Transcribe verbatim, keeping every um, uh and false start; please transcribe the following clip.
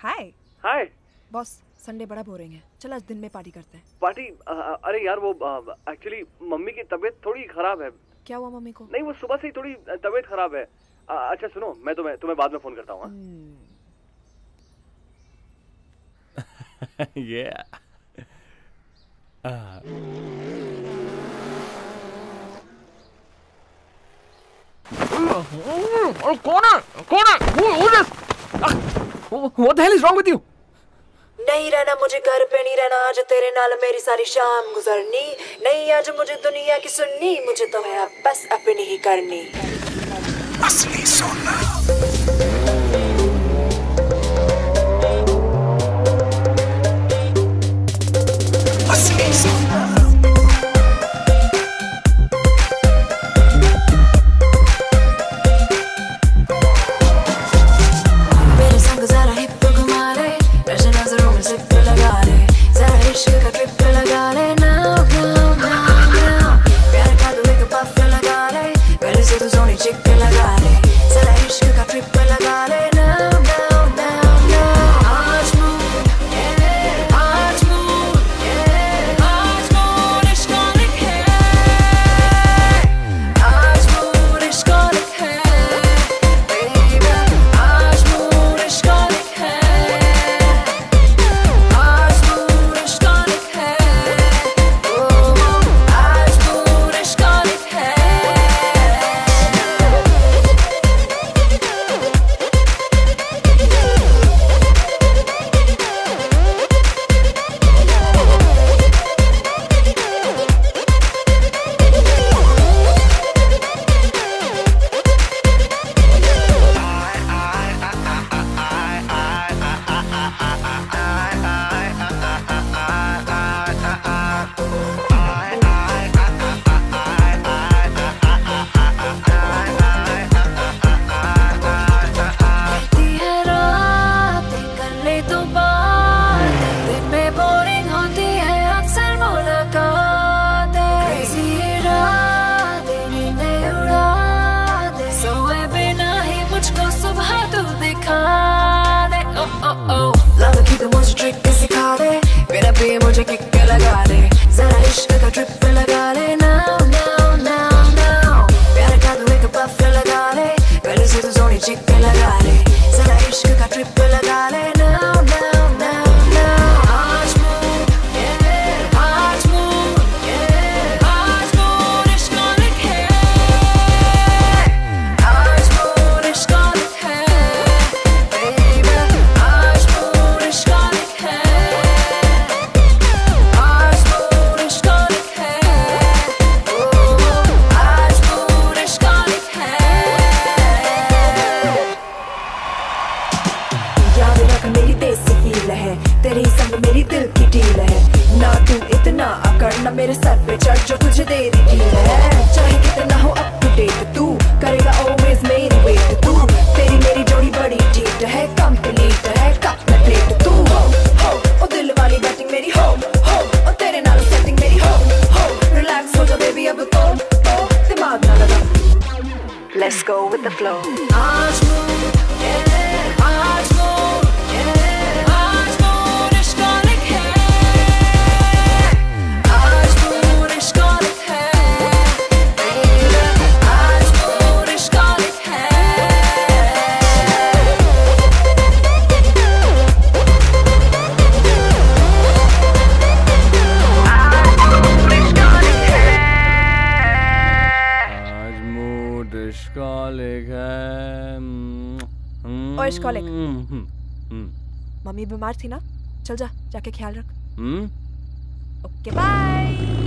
हाय। Hi boss, Sunday बड़ा boring है, चल आज दिन में पार्टी करते हैं। पार्टी? अरे यार वो एक्चुअली मम्मी की तबीयत थोड़ी खराब है। क्या हुआ मम्मी को? नहीं, वो सुबह से ही थोड़ी तबीयत खराब है। आ, अच्छा सुनो, मैं तुम्हें तुम्हें बाद में फोन करता हूँ। ये कौन है? कौन है? Who, who is this? What the hell is wrong with you? नहीं रहना मुझे घर पे, नहीं रहना आज तेरे नाल मेरी सारी शाम गुजरनी। नहीं आज मुझे दुनिया की सुननी, मुझे तो है बस अपनी ही करनी। असली सोना असली सोना मुझे किक लगा दे, जरा इश्क का ट्रिप लगा ले। नाउ नाउ नाउ नाउ प्यार का तू एक पफ लगा ले, गले से तू सोनी चिक लगा ले, जरा इश्क का ट्रिप लगा ले। नाउ नाउ नाउ नाउ आज मूड आज मूड आज मूड इश्क़ोलिक है, आज मूड इश्क़ोलिक है बेबी, आज मूड इश्क़ोलिक है। तेरे संग मेरी दिल की डील है, ना तू इतना अकड़ ना मेरे सर पे चढ़ जो तुझे दे दी डील है। चाहे कितना हो अप टू डेट, तू करेगा ऑलवेज मेरी वेट। तू तेरी मेरी जोड़ी बड़ी ठीक है, कंप्लीट है कंप्लीट। तू हो हो ओ दिल वाली बैटिंग मेरी हो हो, और तेरे नाल सेटिंग मेरी हो हो। रिलैक्स हो जा बेबी अब तो तो दिमाग ना लगा, let's go with the flow. आज मूड आज मूड इश्क़ोलिक है। ओ इश्क़ोलिक, मम्मी बीमार थी ना, चल जा जाके ख्याल रख। Okay bye.